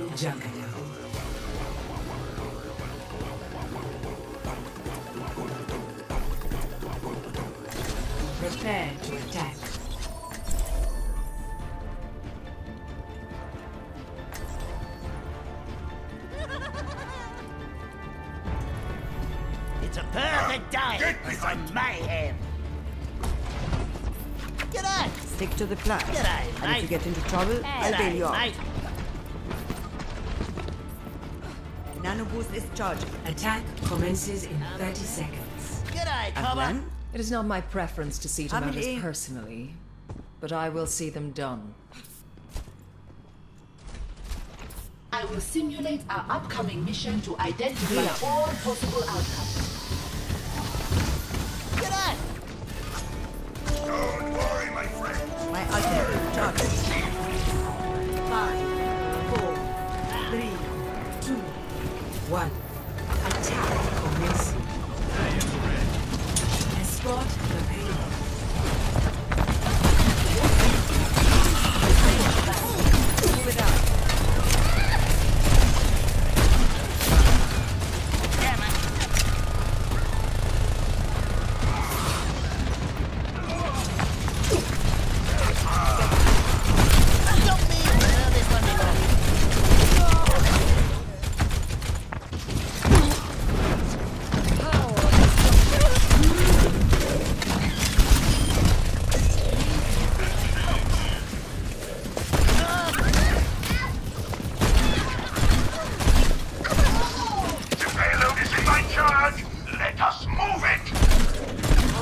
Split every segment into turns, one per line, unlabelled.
Juggernaut. Prepare to attack.
It's a perfect day for some mayhem. G'day!
Stick to the plan.
G'day,
And if
mate.
you get into trouble, I'll bail you out.
Mate.
Nano boost is charging.
Attack commences in 30 seconds.
G'day,
And
Cobber.
then,
It is not my preference to see
How
tomatoes
many-
personally, but I will see them done.
I will simulate our upcoming mission to identify all possible outcomes.
G'day!
Don't worry, my friend.
my ultimate is charging.
5, 4, 3, 2, 1. Attack commencing. Escort the payload.
Move it out.
Damn it! Stop me! No, this one belongs.
The payload is in my charge. Let us move it.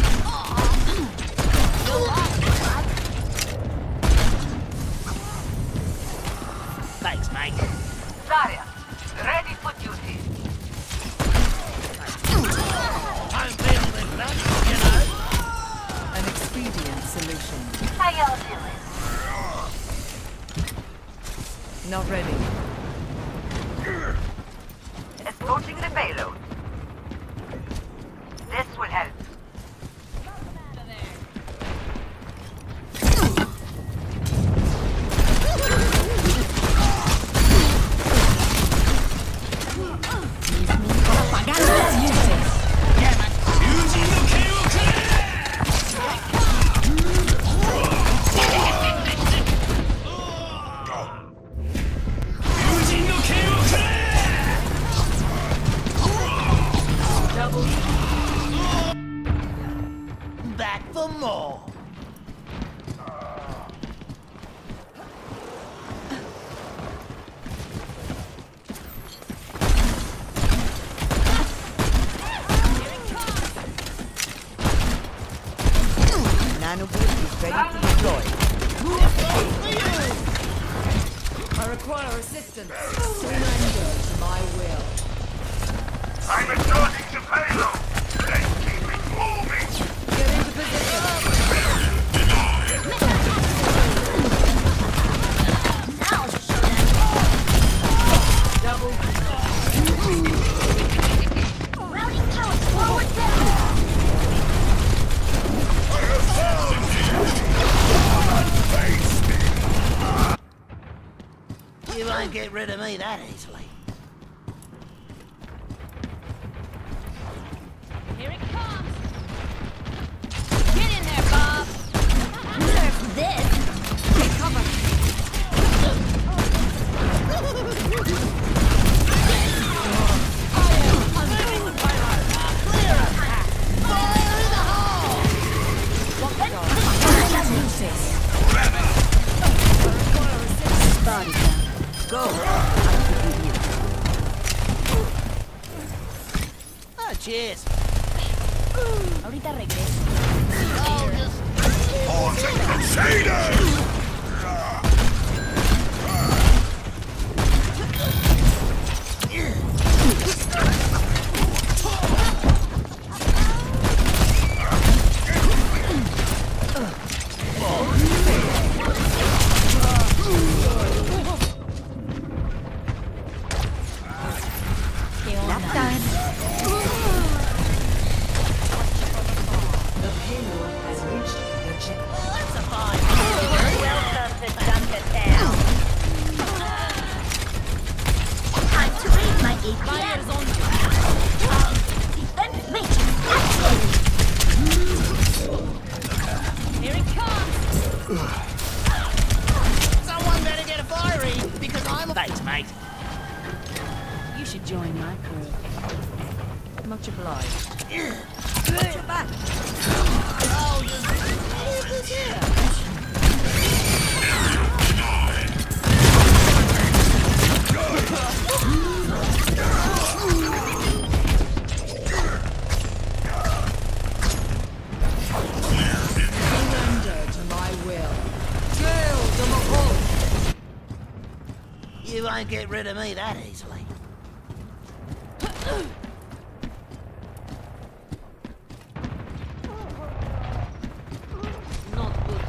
Thanks, mate.
Zarya, ready for duty.
Don't feel this much, you know.
An expedient solution.
How y'all doing?
Not ready.
Escorting the payload. This will help.
Back for more.
Nano boost is ready to deploy.
I require assistance. Surrender to my will.
I'm escorting the payload. Let's keep it moving.
Get into position.
You won't get rid of me that easily.
Here it comes! Get in there, Bob! Serve this! Take cover!
Go.
Oh, cheers.
Ahorita regreso.
Haunting Crusaders!
¿Qué onda?
The payload has reached the checkpoint.
That's a fine.
Welcome to Dunkertown.
Fire's on you.
Defense matrix activated.
Here it comes.
Someone better get a fiery, because I'm a... Thanks, mate.
You should join my crew.
Much obliged. Watch your back.
Oh, who's here?
Surrender to my will. Jail to Mahal.
You won't get rid of me that easily.
Not good.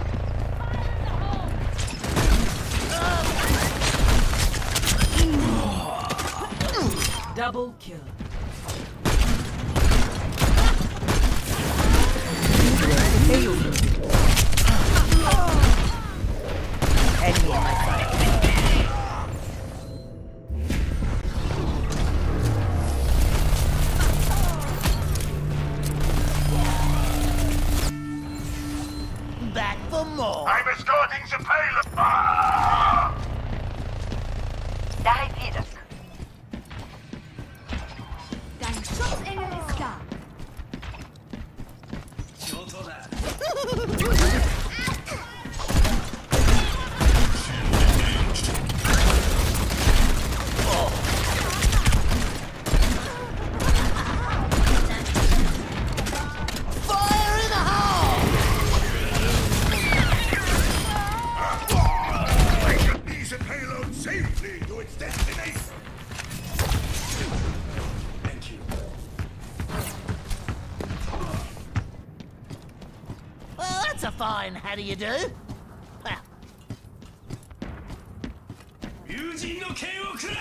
Double kill.
Enemy on my side.
Back for more.
I'm escorting the payload. Ah!
Daher wieder.
Dein Schutzengel ist da.
Fire in the hole!
I should ease the payload safely to its destination. Thank you.
Well, that's a fine how do you do? Well,
友人の剣をくれ!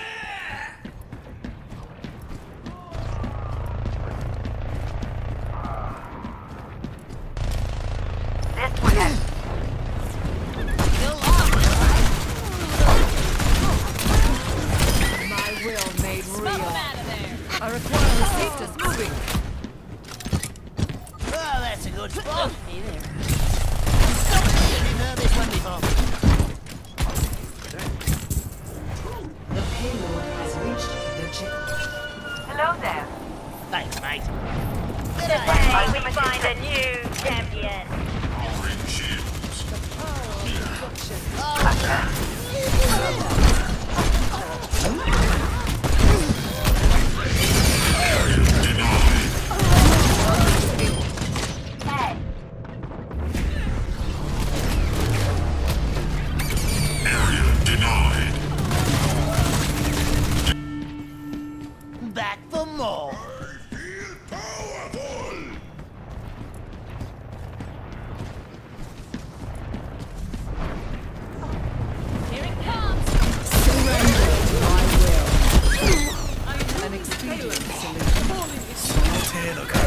This will help.
My will made real. I require resistance moving.
oh, that's a good spot.
Hey there.
You've heard this one before.
The payload has reached the checkpoint.
Hello there.
Thanks, mate.
Hey, we find a
new champion.
Hey.
Back for more.
I feel powerful.
Here it comes. Surrender to my will. An expedient solution.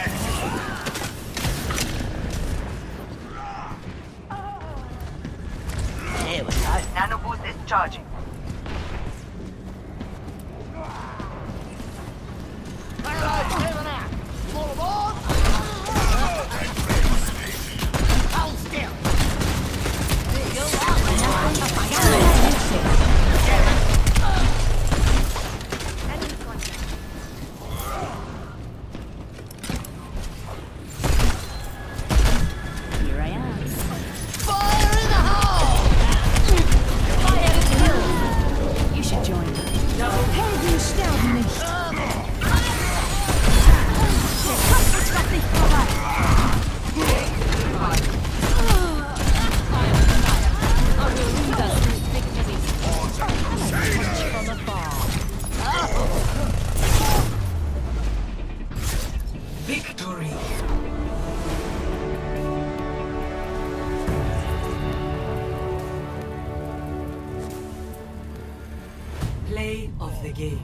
Here we go.
Nano boost is charging.
Hold still.
Here I am.
Fire in the hole!
Fire to kill. You should join me. Helden sterben nicht. Der Kampf wird nicht vorbei. I will lead us to victory. From afar.
Victory. Play of the game.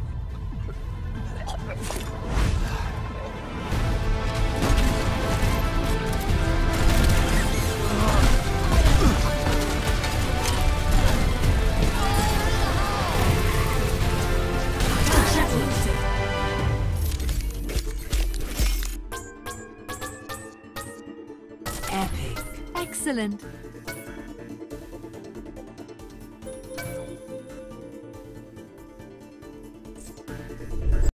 Excellent.